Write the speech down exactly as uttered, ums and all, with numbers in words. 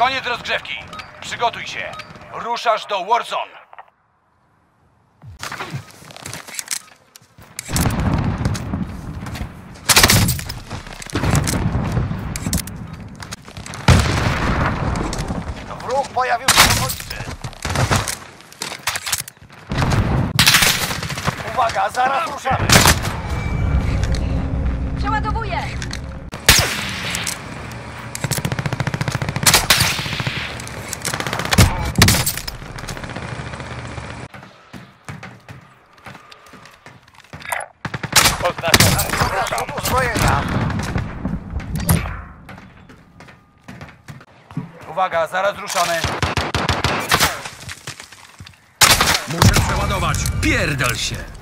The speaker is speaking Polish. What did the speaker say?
Koniec rozgrzewki. Przygotuj się. Ruszasz do Warzone. Wróg pojawił się w okolicy. Uwaga, zaraz ruszamy. Przeładowuję! Oznaczona uzbrojenia. Uwaga, zaraz ruszamy. Muszę przeładować. Pierdol się.